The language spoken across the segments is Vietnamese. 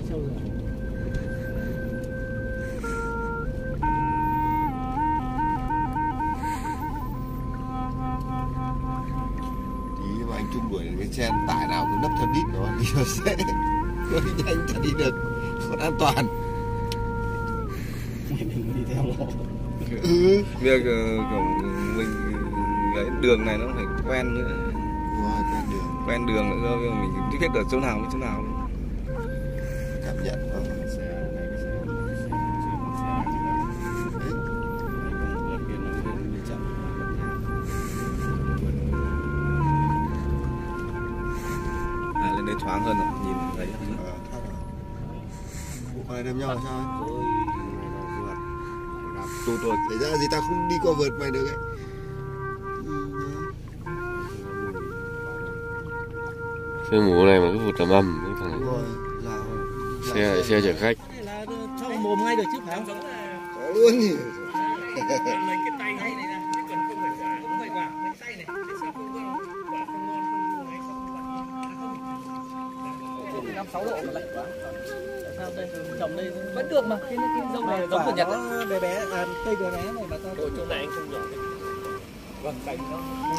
sâu rồi. Tí mà anh Trung đuổi cái xe tải nào cứ nấp theo đít nó đi nó sẽ đi nhanh chả đi được, còn an toàn. Mình đi theo nó. Việc kiểu mình lấy đường này nó phải quen nữa. Quen đường nữa cơ, mình biết hết ở chỗ nào với chỗ nào. Cảm nhận nó. Lên đây thoáng hơn rồi, nhìn thấy. Bộ này đâm nhau là sao? Tu tôi. Xảy ra gì ta không đi qua vượt mày được ấy. Xe mũ này mà cứ vụt tầm âm cái thằng này. Xe chở khách. Là cho mồm ngay được chứ phải không? Có luôn nhỉ. Lấy cái tay này nè, chứ còn không phải quả, không phải quả, lấy tay này, thế sao không ngon, quả không ngon, không ấy, không bật. 5-6 độ mà lạnh quá. Tại sao đây trồng đây vẫn được mà, cái dâu này giống của Nhật á. Bé bé, cây bé bé này mà sao? Chỗ này anh không nhỏ. Vâng, cành nó.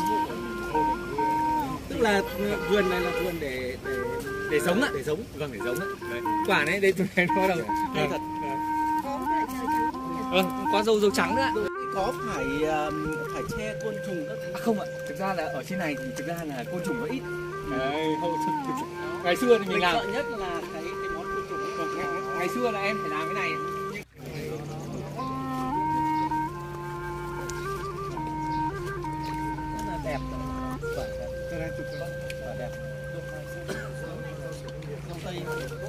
Tức là vườn này là vườn để giống ạ, để giống. Vâng, để giống ạ. Quả này đây tụi này nó đâu. Hay thật. Có dâu trắng nữa ạ. Có phải che côn trùng các thứ? Không ạ, thực ra là ở trên này thì thực ra là côn trùng nó ít. Đấy, ngày xưa thì mình làm sợ nhất là cái món côn trùng. Ngày xưa là em phải làm cái này. Rất là đẹp. Cái này chụp cái đẹp. Dâu tây.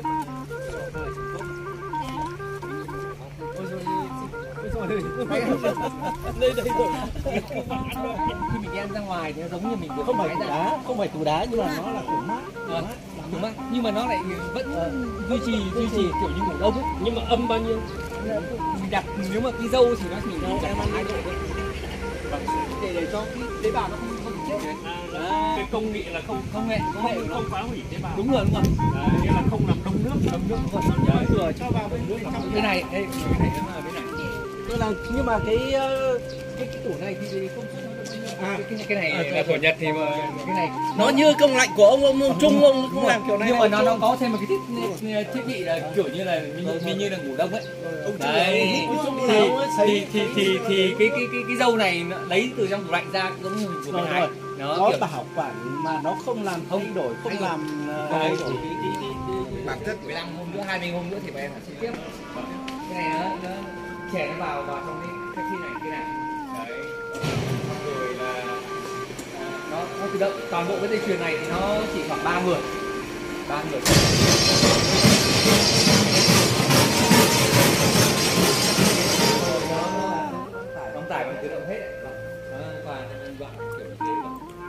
Đây rồi. Khi mình đem ra ngoài thì nó giống như mình không phải tủ đá, không phải tủ đá nhưng mà nó là tủ mát. Tủ mát, nhưng mà nó lại vẫn duy trì kiểu như ngủ đông ấy. Nhưng mà âm bao nhiêu? Mình đặt nếu mà cái dâu thì nó chỉ em ăn 2 độ thôi. Để cho cái tế bào nó không chết. Cái công nghệ là không phá hủy tế bào. Đúng rồi. Nghĩa là không làm đông nước rồi. Vừa cho vào bên trong cái này, đây cái này nó ở bên này. Tức là nhưng mà cái tủ này thì công suất nó cái này là của Nhật thì mà cái này nó như công lạnh của ông Trung ông cũng làm kiểu này. Nhưng mà nó có thêm một cái thiết bị là kiểu như là như là ngủ đông ấy. Đấy. Thì cái dâu này nó lấy từ trong tủ lạnh ra giống như của bên này. Nó bảo quản mà nó không làm thay đổi, không làm thay đổi cái bản chất. 15 hôm nữa, 20 hôm nữa thì bọn em phải trực tiếp. Cái này nó chè nó vào trong cái này cái này. Đấy. Rồi là nó tự động toàn bộ cái dây chuyền này thì nó chỉ khoảng 3 người. Đóng tải bằng tự động hết. Và đoạn kiểu như thế.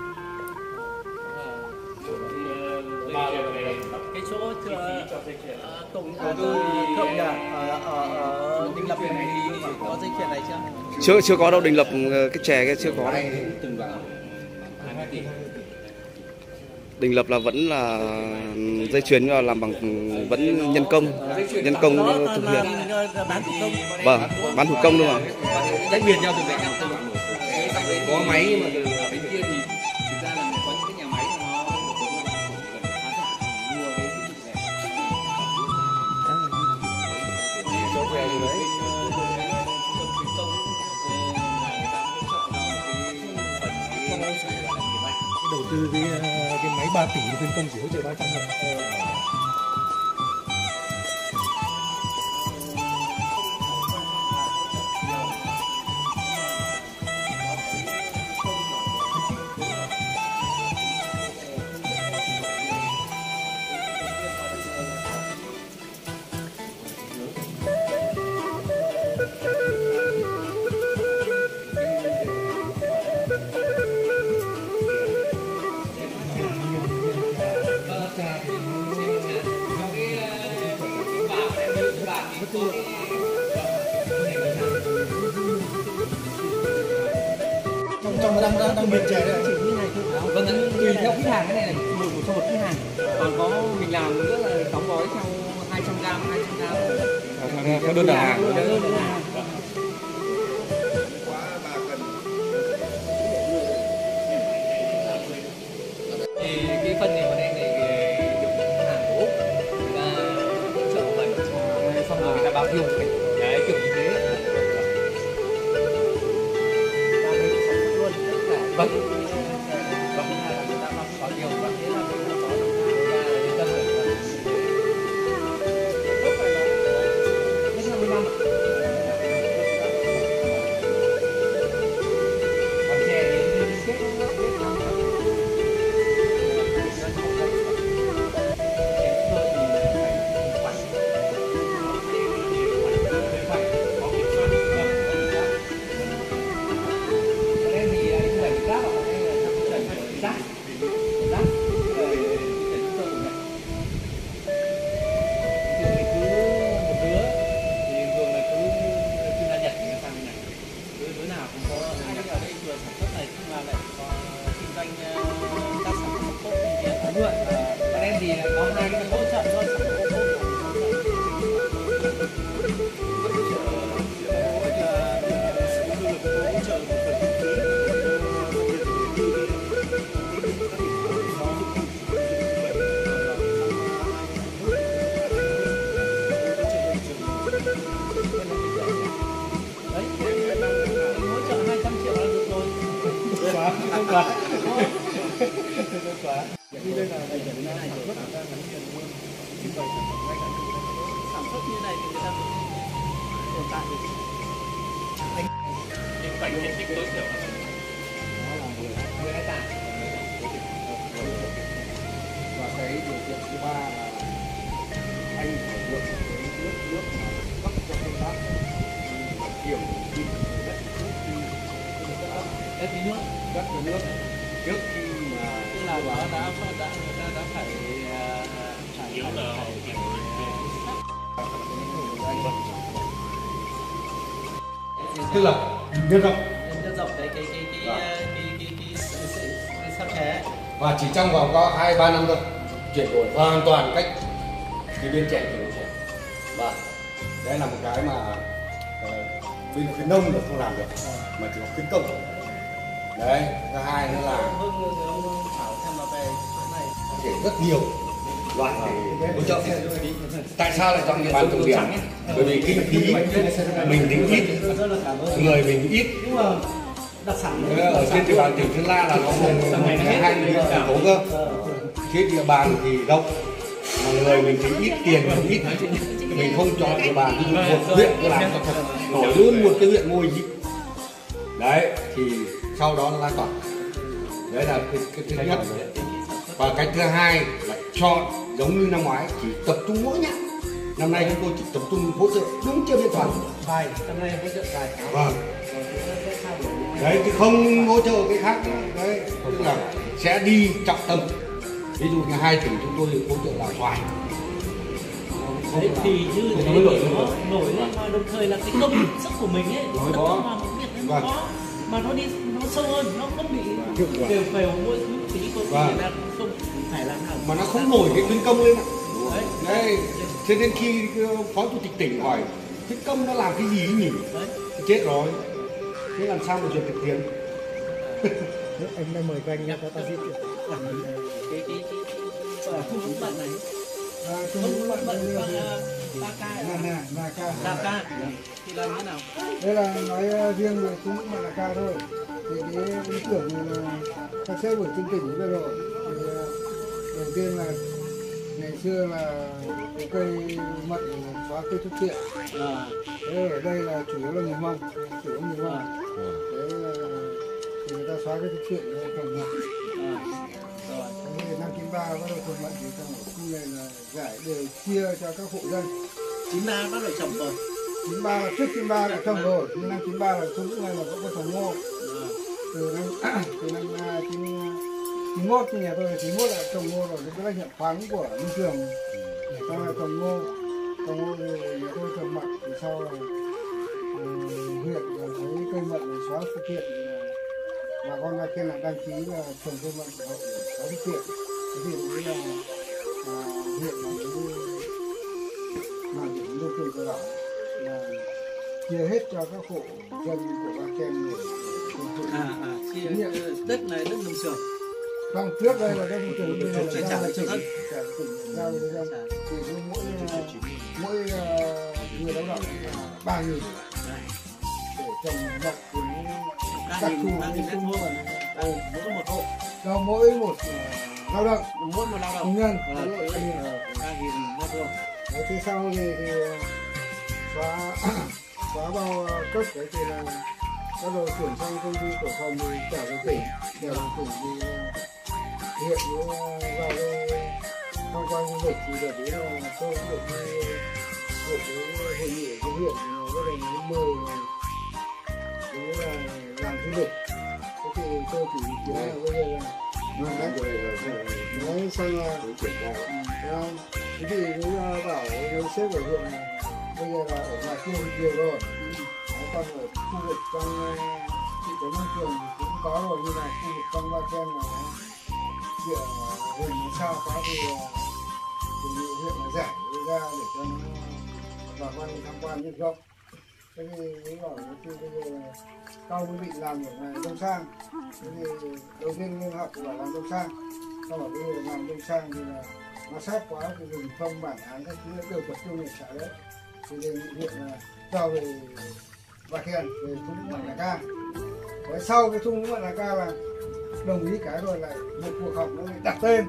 Cái chỗ tổng thượng nhà ở Đình Lập này thì có dây chuyền này chưa? Chưa có đâu, Đình Lập cái chè cái chưa có đâu. Từng đoạn 2 tỷ. Đình Lập là vẫn là dây chuyền nhưng mà làm bằng vẫn nhân công thực hiện. Bán thủ công. Vâng, bán thủ công luôn mà. Tách biệt nhau từ bên nào có máy nhưng mà từ bên kia thì thực ra là có những cái nhà máy nó khá giả mua cái thiết bị này. Cho về thì đấy. Đầu tư cái máy 3 tỷ khuyến công chỉ hỗ trợ 300 thôi. Trong đang miền chè đấy chỉ như này thôi. Vâng, tùy theo khách hàng, cái này là một cho một khách hàng. Còn có mình làm nữa là đóng gói theo 200g. Theo đơn đặt hàng. Thì cái phân này của em này được hàng của Úc, người ta hỗ trợ vậy xong rồi người ta bao tiêu đấy kiểu như thế. Luôn tất cả vâng người ta có điều và thế là mình có nhân dân rồi. Còn chè thì kết sản xuất như này thì người ta mới tồn tại được. Nhưng phải diện tích tối thiểu Nó là 10 hectare. Và cái điều kiện thứ ba là anh phải được cái nước mà cấp cho công tác kiểm định đất Đất với nước. đất với nước trước khi mà Tức là người ta đã phải yếu là tức là nhân rộng nhân rộng cái sao chế. và chỉ trong vòng có 2-3 năm thôi chuyển đổi hoàn toàn cách từ bên trẻ chuyển đổi trẻ. Và đấy là một cái mà bên khuyến nông là không làm được mà chỉ có khuyến công. Đấy, thứ hai nữa là Ông Thảo xem nó về cái này thể rất nhiều loại để hỗ trợ. Tại sao lại chọn địa bàn trọng điểm? Bởi vì kinh phí mình tính ít, người mình ít. nhưng mà đặc sản Ở trên địa bàn tỉnh Sơn La là nó hai huyện thành phố cơ. Trên địa bàn thì rộng mà người mình tính ít, tiền mình ít, mình không chọn địa bàn ví dụ một huyện cứ làm cho thật nổi luôn một cái huyện mô hình. Đấy thì sau đó nó lan tỏa. Đấy là cái thứ nhất. Và cái thứ hai là chọn giống như năm ngoái chỉ tập trung mỗi nhãn. Năm nay chúng tôi chỉ tập trung hỗ trợ đúng chưa biên toàn. bài năm nay hỗ trợ bài. Vâng. Đấy chứ không hỗ trợ cái khác. Đấy tức là sẽ đi trọng tâm. Ví dụ như 2 tỉnh chúng tôi hỗ trợ là xoài. Đấy thì như thế thì nó nổi lên mà đồng thời là cái công sức của mình ấy Nói tập đó. trung vào một việc nó Vâng. có mà nó đi nó sâu hơn, nó không bị đều phèo mỗi thứ tí có khi Vâng. người ta không phải làm nào Mà nó không nổi cái khuyến công lên ạ. đấy. Đấy, cho nên khi phó chủ tịch tỉnh hỏi khuyến công nó làm cái gì nhỉ? Đấy. Chết rồi. Thế làm sao mà duyệt được tiền? Anh đang mời các anh nha, ta di chuyển. Cái thu hút bạn này không bận ba ca đa ca thì làm thế nào? Đây là nói riêng về không những là ca thôi. Thì cái ý tưởng này là các sếp của chương trình vừa rồi. Thì đầu tiên là ngày xưa là cái cây mận xóa cây thuốc viện. Thế ở đây là chủ yếu là người Mông, chủ yếu người Mông. Thế là thì người ta xóa cái thuốc viện trồng mận. Thế năm 93 bắt đầu trồng mận thì trong khu này là giải đều chia cho các hộ dân. 93 bắt đầu trồng rồi. 93 trước 93 đã trồng rồi, nhưng năm 93 là trong lúc này là vẫn có trồng ngô. Từ năm 91 thì nhà tôi là 91 là trồng ngô rồi, cái lãnh nhận khoáng của môi trường. Sau là trồng ngô thì nhà tôi trồng mận, thì sau là huyện là thấy cây mận là xóa thực hiện, bà con ra kia là đăng ký là trồng cây mận để xóa thực hiện. Thế thì đấy là huyện là trường Cờ Đỏ là chia hết cho các hộ dân của Ba Ken để chia đất này đất nông trường. Không, trước đây là đất nông trường, bây giờ là trả cho dân. Giao cho dân. Thì mỗi người lao động là 3.000 để trồng mật với các khu mỗi một hộ. cho mỗi một lao động, Mỗi một lao động. công nhân. 3.000 mét vuông. Thế sau thì xóa bao cấp đấy thì là bắt đầu chuyển sang công ty cổ phần thì trả về tỉnh, thì hiện vào tham quan du lịch thì đợt đấy là tôi cũng được đi một cái hội nghị của huyện bắt đầu đến 10 đấy là làm du lịch. Thế thì tôi chỉ kiến là bây giờ là nói sang là thế thì nếu bảo nếu sếp ở huyện này bây giờ là ở ngoài kia nhiều rồi, còn ở khu vực trong thị trấn Nông Trường thì cũng có rồi, như này khu vực trong Ba Ken là địa hình nó xa quá thì huyện là giải ra để cho nó bà con tham quan nhân rộng. Thế thì mới bảo bây giờ là cao mới định làm ở ngoài Đông Sang, thế thì đầu tiên liên học bảo làm Đông Sang, sau đó bây giờ làm Đông Sang thì là nó sát quá thì mình không bản án các thứ đều tập trung để trả đấy, thì đề nghị huyện là cho về Ba Ken về thung lũng Mạn Đà Ca. Và sau cái thung lũng Mạn Đà Ca là đồng ý cái rồi lại một cuộc họp nó lại đặt tên.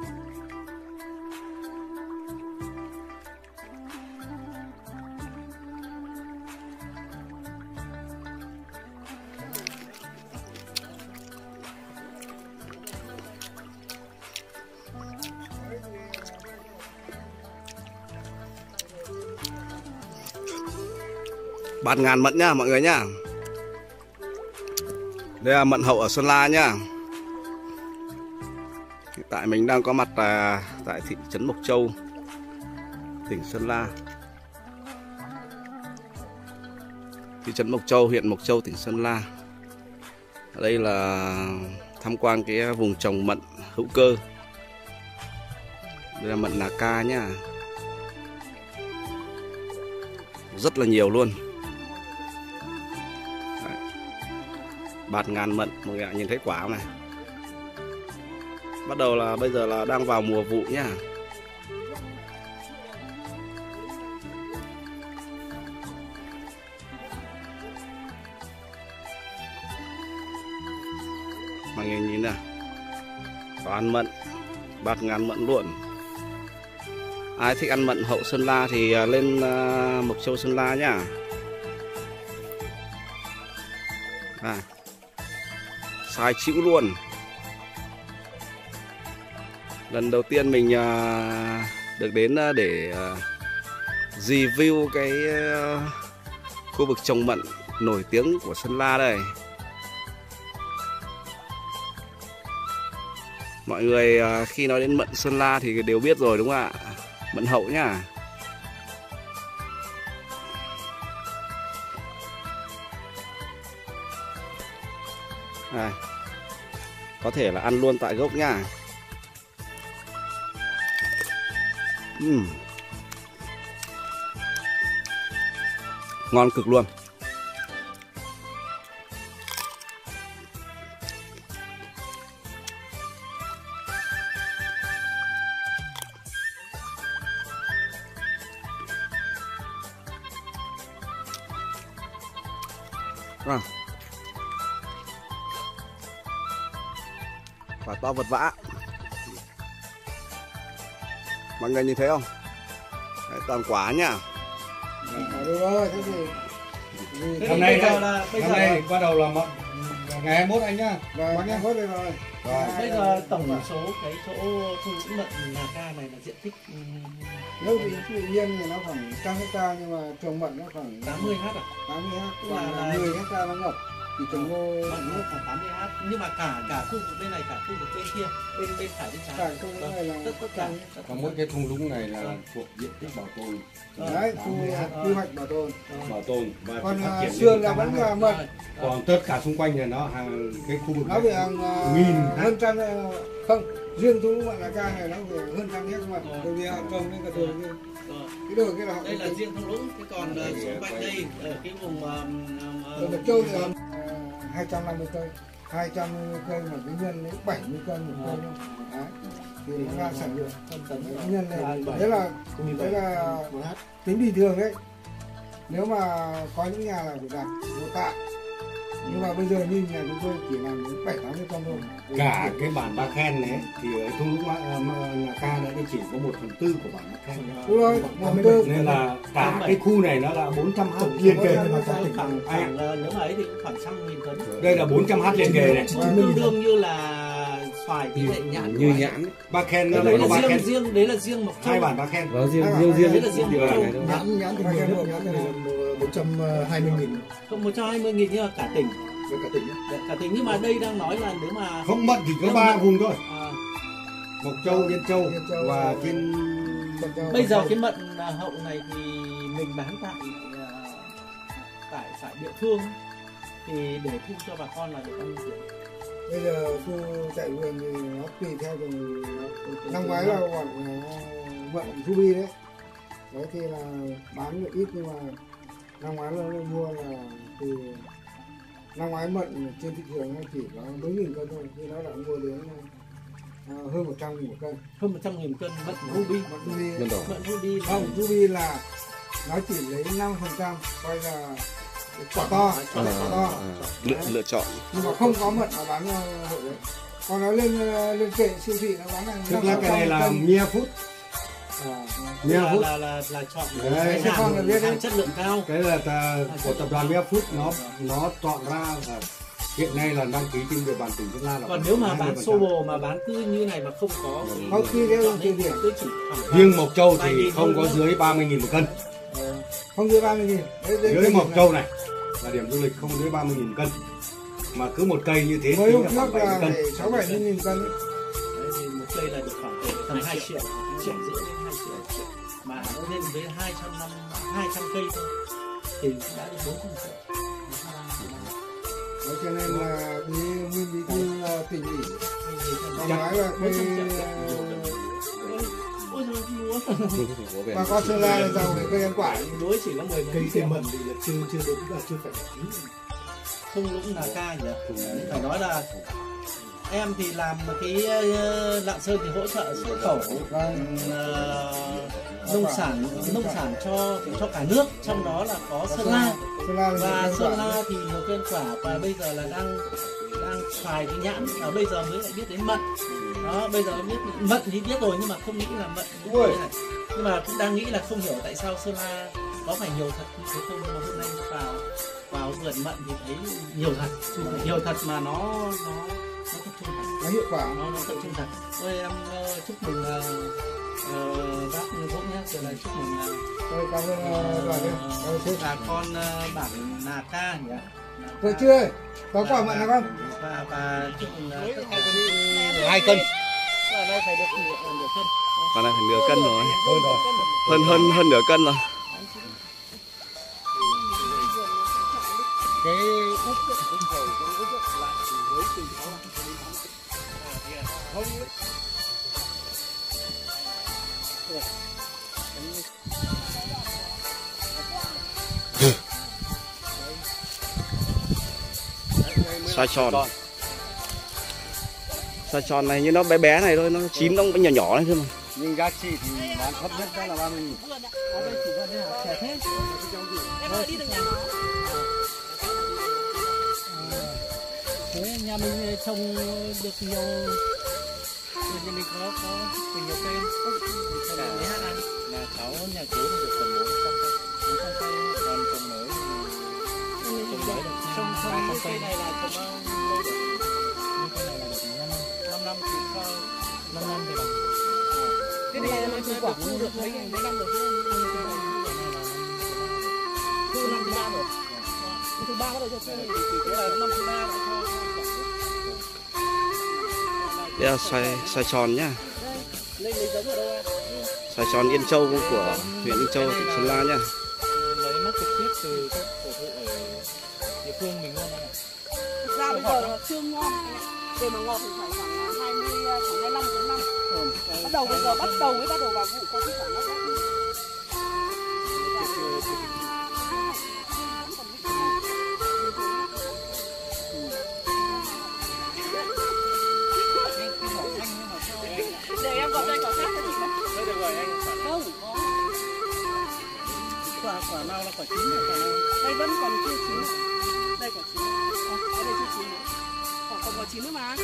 Bạt ngàn mận nhá mọi người nhá. Đây là mận hậu ở Sơn La nhá. Hiện tại mình đang có mặt tại thị trấn Mộc Châu, tỉnh Sơn La. Thị trấn Mộc Châu, huyện Mộc Châu, tỉnh Sơn La. Ở đây là tham quan cái vùng trồng mận hữu cơ. Đây là mận Nà Ca nhá. Rất là nhiều luôn. Bạt ngàn mận, mọi người nhìn thấy quả không này. Bắt đầu là bây giờ là đang vào mùa vụ nhá. Mọi người nhìn nào, toàn mận, bạt ngàn mận luôn. Ai thích ăn mận hậu Sơn La thì lên Mộc Châu Sơn La nhá. Sai chịu luôn. Lần đầu tiên mình được đến để review cái khu vực trồng mận nổi tiếng của Sơn La đây. Mọi người khi nói đến mận Sơn La thì đều biết rồi đúng không ạ? Mận hậu nhá. Này, có thể là ăn luôn tại gốc nha. Ngon cực luôn. Quả to vật vã. Mọi người nhìn thấy không? Đấy, toàn quả nhá. Hôm nay bắt đầu là ngày 21 anh nhá. Ngày 21 đây rồi. Bây giờ tổng số cái chỗ thung lũng mận Nà Ca này là diện tích nếu bị tự nhiên thì nó khoảng 100 hectare, nhưng mà trồng mận nó khoảng 80 ha. 80 ha, là 10 hectare nó ngập. Thì trồng ngô nó khoảng 80 ha, nhưng mà cả khu vực bên này, cả khu vực bên kia, bên phải bên trái. Cả khu vực này là tất cả. Còn mỗi cái thung lũng này là thuộc diện tích bảo tồn. Đấy, quy hoạch bảo tồn. Bảo tồn và còn phát triển xưa là vẫn là mận. Còn tất cả xung quanh này nó cái khu vực nó bị hàng hơn trăm, không riêng thung lũng Mạn Đà Ca này nó về hơn trăm hectare mà bởi vì trồng lên cả đường như cái đường kia là đây là riêng thung lũng, cái còn số quanh đây ở cái vùng Mộc Châu thì là 250 cây, 250 cây mà cái nhân lấy 70 cân một cây thôi. Đấy. Thì nó ra sản lượng nhân này đấy là tính bình thường đấy. Nếu mà có những nhà là phải đặt một tạ, nhưng mà bây giờ như nhà chúng tôi chỉ làm đến 7-80 con thôi. Cả cái bản Ba Khen này thì ở thung lũng Nhà Ca này chỉ có 1/4 của bản Ba Khen. Đúng rồi, 1/4. Nên là cả cái khu này nó là 400 h liền kề. khoảng nếu mà ấy thì cũng khoảng 100.000 tấn. Đây là 400 h liền kề này. Tương đương như là xoài tỷ lệ nhãn như nhãn. Ba Khen nó đấy có Ba là Khen. riêng đấy là riêng Mộc Châu. Hai bản Ba Khen. Và riêng đấy là riêng Mộc Châu. Nhãn thì nhiều nhất, nhãn là 120.000. Không 120.000 nhưng mà cả tỉnh. Cả tỉnh nhé. Cả tỉnh, nhưng mà đây đang nói là nếu mà Không mận thì có 3 vùng thôi. à, Mộc Châu, Yên Châu và trên bây giờ cái mận hậu này thì mình bán tại địa phương thì để thu cho bà con là được ăn nhiều. Bây giờ thu chạy vườn thì nó tùy theo từng năm ngoái là khoảng mận ruby đấy. Đấy thì là bán được ít, nhưng mà năm ngoái là mua là từ năm ngoái mận trên thị trường nó chỉ có 4.000 cân thôi, nhưng nó đã mua đến hơn 100.000 một cân. Hơn 100.000 cân mận ruby. Mận ruby Không, ruby là nó chỉ lấy 5%, coi là quả to, quả to. Lựa chọn. Nhưng mà không có mận mà bán hội đấy. Còn nó lên kệ siêu thị nó bán là tức là cái này là Mia Food. là chọn Đấy, cái hàng chất lượng cao. cái là của tập đoàn Mia Food nó chọn ra hiện nay là đăng ký trên địa bàn tỉnh Sơn La. Còn nếu mà bán sô bồ mà bán cứ như này mà không có không khi theo tiêu điểm, tôi chỉ riêng Mộc Châu thì không có dưới 30.000 một cân. không dưới 30.000. Dưới Mộc Châu này là điểm du lịch không dưới 30.000 cân, mà cứ một cây như thế mới thì hôm là trước là 6-70.000 6-70.000 cân. đấy, thì một cây là được khoảng tầm 2 triệu, 1,5 triệu đến 2 triệu, mà nó lên với 200 cây thôi thì đã được 400 triệu. Đấy, cho nên là nguyên bí thư tỉnh ủy nói là bà con Sơn La là giàu về cây ăn quả. Lúa chỉ có 10 Cây mận thì là chưa được, chưa phải. thung lũng Nà Ca nhỉ. Phải nói là em thì làm cái Lạng Sơn thì hỗ trợ xuất khẩu nông sản cho cả nước, trong đó là có Sơn La. Và Sơn La thì một cây ăn quả, và bây giờ là đang xoài với nhãn, và bây giờ mới lại biết đến mận. Đó, bây giờ biết mận thì biết rồi, nhưng mà không nghĩ là mận như thế này. Nhưng mà cũng đang nghĩ là không hiểu tại sao Sơn La có phải nhiều thật như thế không, nhưng mà hôm nay vào vườn mận thì thấy nhiều thật mà nó tập trung thật, nó hiệu quả, nó tập trung thật. Ôi em chúc mừng bác Dũng nhé, rồi là chúc mừng cảm ơn đoàn đây, bà con bản Nà Ca nhỉ. tôi chưa có quả mận nào không? Và chúc mừng tất cả 2 cân. ở đây phải được nửa cân. Con này phải nửa cân rồi. Hơn nửa cân rồi. Cái Xoài tròn này như nó bé bé này thôi, nó chín nó cũng nhỏ nhỏ này thôi mà. nhưng giá trị thì bán thấp nhất đó là 30.000. Thế nhà mình trồng được nhiều, nhà mình có nhiều cây không? Lấy hát ăn. Là cháu nhà chú thì được tầm 400 cây, còn trồng mới được trồng cây này là trồng lâu được. Như cây này là được 5 năm thì cho 5 năm thì bằng. Cái này là chưa quả thu được mấy năm rồi chứ. Thu năm thứ 3 rồi. Thứ 3 bắt đầu cho thuê thì chỉ là năm thứ 3 cho Đây là xoài tròn nhá. Xoài tròn Yên Châu của huyện Yên Châu, tỉnh Sơn La nhá. lấy mắt trực tiếp từ các cổ thụ ở địa phương mình ngon không? Thực ra bây giờ nó chưa ngon, để mà ngọt thì phải khoảng 25 đến năm. Bắt đầu bây giờ bắt đầu vào vụ có cái quả nó khác. quả nào là quả chín này, quả nào? Đây vẫn còn chưa chín. Đây quả chín. Ở đây chưa chín nữa. Còn quả chín nữa mà.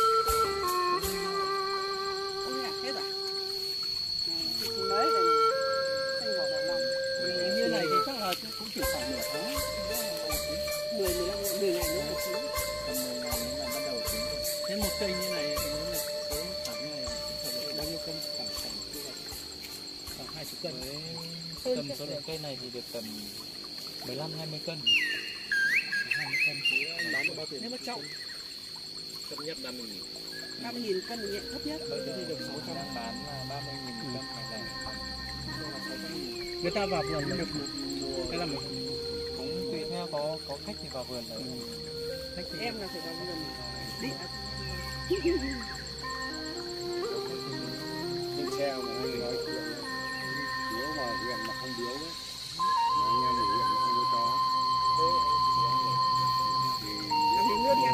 Ôi à, hết rồi. Đấy, đây này. Xanh vỏ đỏ lòng. Như này thì chắc là cũng chỉ khoảng nửa tháng. 10 ngày nữa là chín. Còn 10 ngày nữa là bắt đầu chín. Thế một cây như này thì nó được khoảng này bao nhiêu cân? Khoảng 20 cân. Tầm số lượng cây này thì được tầm 15-20 cân. 20 cân thì bán được bao tiền? Nếu mà trọng Thấp nhất 50.000. 50.000 cân nhẹ thấp nhất. Bây giờ được 600 bán là 30.000 cân hay là người ta vào vườn được một mùa. Cái là mình cũng tùy theo có khách thì vào vườn rồi. Khách thì Em là phải vào vườn đi. Trên xe mà anh nói chuyện nếu mà huyện mà không biếu ấy, mà anh em ở huyện mà không có chó thì Đưa đi ăn.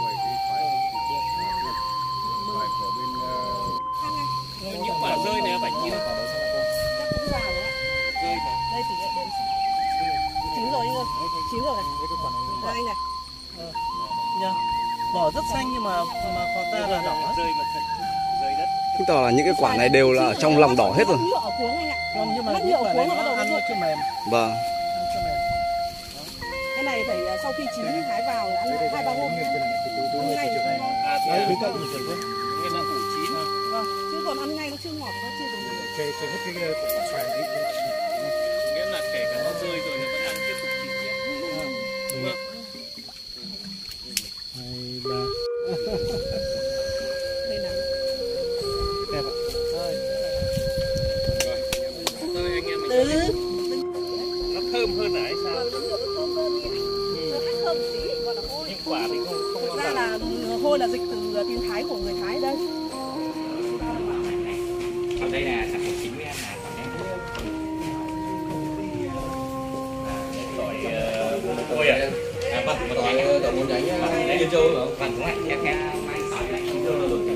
phải của bên Những quả rơi này phải chia. Chắc cũng vào rồi ạ. Đây tỷ lệ đến chín rồi anh ơi. Chín rồi này. Đây anh này. nha. Vỏ rất xanh nhưng mà quả ta là đỏ. Rơi mà rơi đất. Chứng tỏ là những cái quả này đều là ở trong lòng đỏ hết rồi. Nhựa ở cuống anh ạ. Không, nhưng mà Lát cái nhựa quả cuống này nó bắt đầu nó ăn nó nó chưa mềm. Vâng. Ăn chưa mềm. Cái này phải sau khi chín hái vào là ăn 2-3 hôm. Ăn ngay thì không ngon. Đấy, đúng rồi, đúng rồi. Cái là củ chín. Vâng, chứ còn ăn ngay nó chưa ngọt, nó chưa dùng được. Chơi hết cái quả xoài đấy. Nghĩa là kể cả nó rơi rồi nó vẫn ăn tiếp tục chín tiếp. Vâng. 2, 3. Đây là Đẹp ạ. Rồi anh em từ nó thơm hơn là hay sao? nó thơm hơn đi. Nó khác thơm một tí, gọi là hôi. Những quả thì không Thực ra là hôi là dịch từ tiếng Thái của người Thái đây. Còn đây là sản phẩm chính của em là còn em ôi à. vâng, một nhánh tỏi một nhánh đấy châu rồi. Vâng, đúng rồi, em mai tỏi lại chín châu rồi.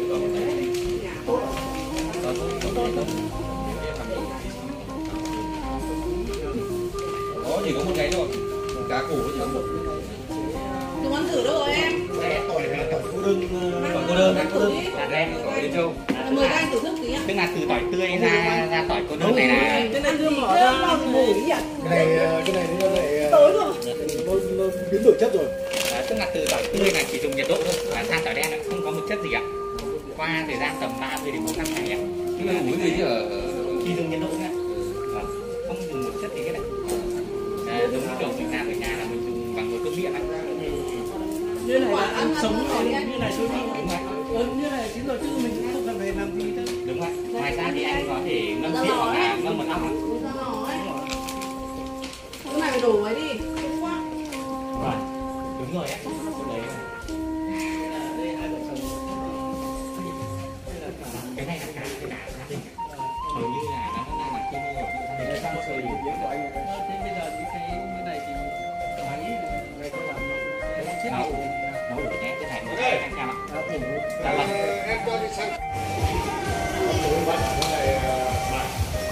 Đó chỉ có một nhánh thôi. Cá củ chỉ có một. Đừng ăn thử đâu rồi em. Tỏi cô đơn. Tỏi cô đơn, là đen, tỏi Yên Châu. Mời các anh thử thức tí ạ. Tức là từ tỏi tươi ra tỏi cô đơn này là Cái này đưa mỏ ra bao mùi nhỉ? Cái này nó lại Tối rồi. nó biến đổi chất rồi. tức là từ tỏi tươi là chỉ dùng nhiệt độ thôi, và sang tỏi đen là không có một chất gì ạ. Qua thời gian tầm 30 đến 4 năm ngày ạ. Tức là mũi gì chứ khi dùng nhiệt độ nữa. Không dùng một chất gì hết ạ. Giống như kiểu mình làm ở nhà là mình dùng bằng nồi cơm điện ạ. Như này là ăn sống rồi, như này thôi đi. Như này chín rồi chứ mình cũng không cần phải làm gì đâu. Đúng rồi. Ngoài ra thì anh có thể ngâm rượu hoặc là ngâm mật ong ạ. Cái này phải đổ ấy đi. Rồi. Đúng rồi ạ. Đấy. Cái này là cả gia đình. Hầu như là nó là khi mua ở đây sang sợi điểm của anh. Thế bây giờ những cái như này thì máy này có làm nó chết Nấu đủ nhé, cái này 100 ạ. Dạ vâng. Em cho đi sang. Tối bạn ở đây bạn.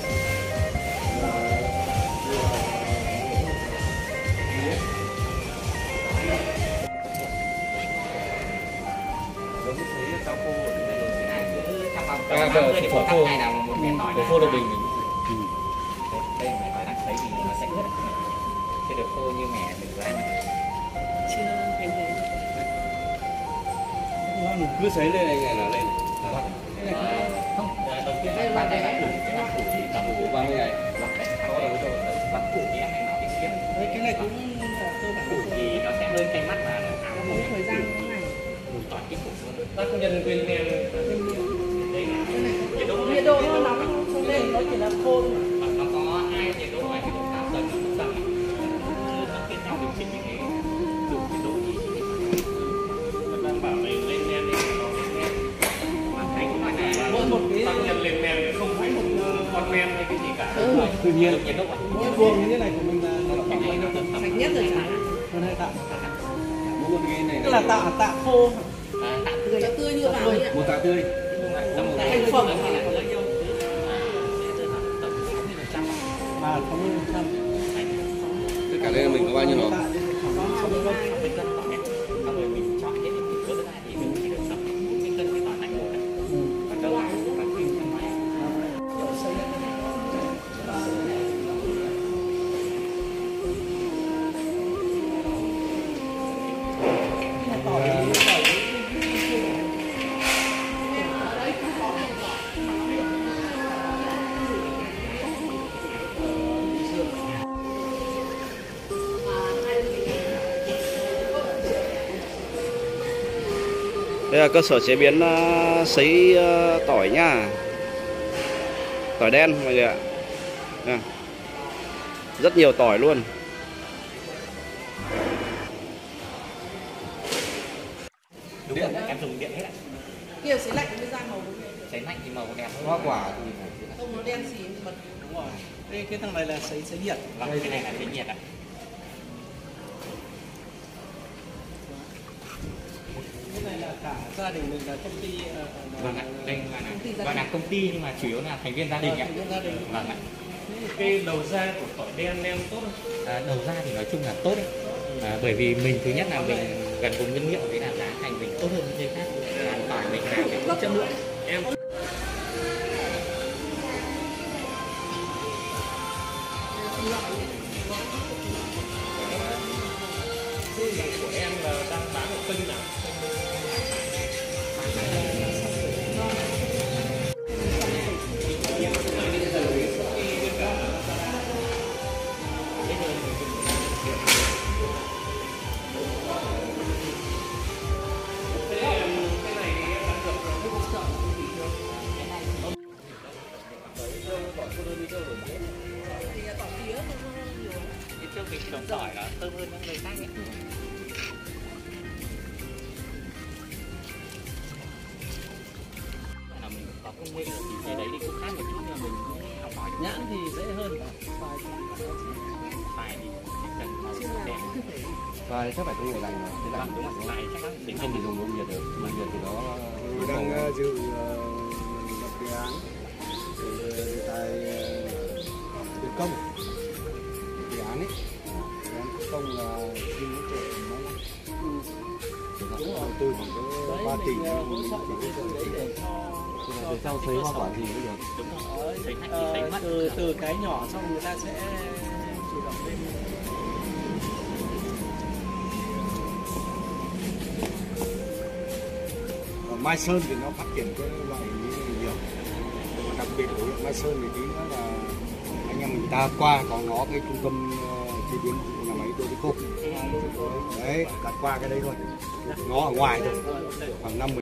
Phở khô này là một mẻ tỏi. Phở khô Đông Bình. Đây mẻ tỏi đặc thấy thì nó sẽ ướt. Chứ được khô như mẻ mình vừa ăn. Chưa thành thế. cứ sấy lên này là lên. Không, đầu tiên là ban đây là cái năm củ chỉ tầm 30 ngày. Bắt củ thì em hay nói đi xếp. cái này cũng là cơ bản Củ thì nó sẽ hơi cay mắt và nó áo Mỗi thời gian như thế này. tỏi ít củ hơn. Bác công nhân quên nghe. Nhiệt độ nó nóng không nên nó chỉ là khô thôi. Nó có hai nhiệt độ này, nhiệt độ cao tầng và thấp tầng. Nó kết nhau điều chỉnh như thế. Đủ nhiệt độ thì Đang bảo này lên men đi. mỗi một cái Tăng nhân lên men không phải một con men hay cái gì cả. tự nhiên nhiệt độ ạ. mỗi vuông như thế này của mình là Sạch nhất rồi chả. hơn hai tạ. Mỗi một cái này Tức là tạ khô, Tạ tươi. Tạ tươi như vào ấy ạ. một tạ tươi. Thành phẩm. mà 60%. Tất cả đây là mình có bao nhiêu nó? Đây là cơ sở chế biến sấy tỏi nha. Tỏi đen mọi người ạ. Rất nhiều tỏi luôn. Đúng rồi, em dùng điện hết ạ. Kia sấy lạnh mới ra màu. Sấy lạnh thì màu đẹp. Hoa quả thì Không nó đen xì mật. Đúng rồi. Cái thằng này là sấy nhiệt. Vâng, cái này là sấy nhiệt ạ. Cái này là cả gia đình mình là công ty. Vâng ạ, đây gọi là công ty nhưng mà chủ yếu là thành viên gia đình ạ. Vâng ạ. Cái đầu ra của tỏi đen nem tốt không? Đầu ra thì nói chung là tốt đấy. Bởi vì mình thứ nhất là mình gần vùng nguyên liệu, với là giá thành mình tốt hơn những nơi khác. Tỏi mình làm cái chất lượng. Em của em là đang bán ở kênh nào? Trước mình trồng tỏi nó thơm hơn những nơi khác nhé. Là mình có công nghệ thì cái đấy thì cũng khác một chút, nhưng mà mình cũng học hỏi. Nhãn thì dễ hơn. Phải thì cần màu đẹp. và chắc phải công nghệ lạnh mà. Thế là Đúng rồi, phải chắc chắn mình không thể dùng công nhiệt được. Công nhiệt thì nó đang dự lập đề án đề tài tiền công đề án ấy, đề án tiền công là xin hỗ trợ máy đầu tư khoảng cái 3 tỷ về sau sấy hoa quả gì cũng được. đúng rồi, sấy lạnh thì sấy mất. Từ cái nhỏ xong người ta sẽ chủ động lên. Mai Sơn thì nó phát triển cái loại như này nhiều, mà đặc biệt của huyện Mai Sơn thì tí nữa là anh em mình ta qua có nó cái trung tâm chế biến nhà máy đô thị khô đấy, đặt qua cái đấy thôi, nó ở ngoài thôi, khoảng 5